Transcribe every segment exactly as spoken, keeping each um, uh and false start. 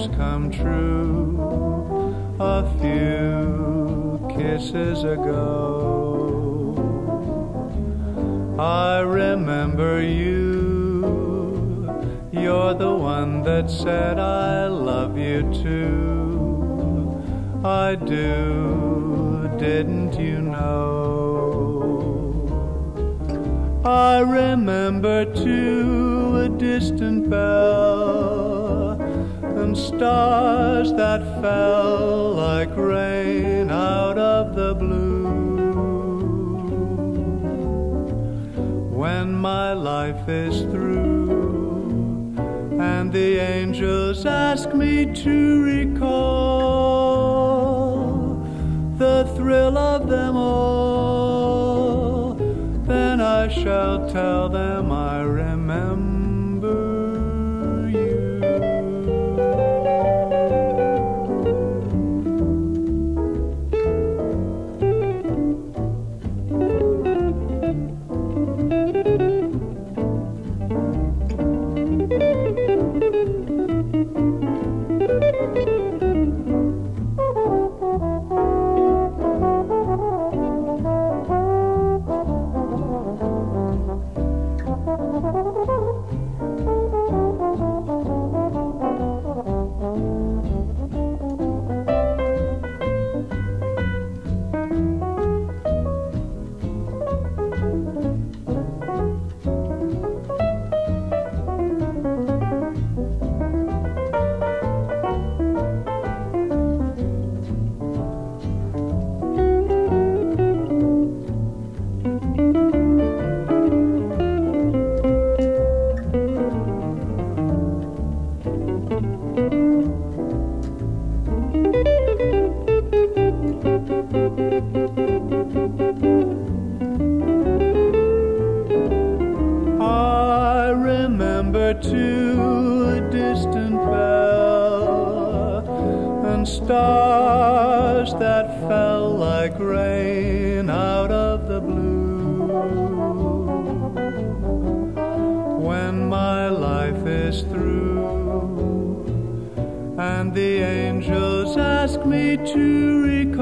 dreams come true a few kisses ago. I remember you, you're the one that said I love you too. I do, didn't you know? I remember too a distant bell and stars that fell like rain out of the blue. When my life is through and the angels ask me to recall the thrill of them all, then I shall tell them I remember you. To a distant bell and stars that fell like rain out of the blue. When my life is through and the angels ask me to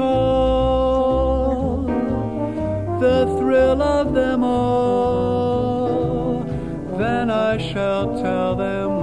recall the thrill of them all, then I shall tell them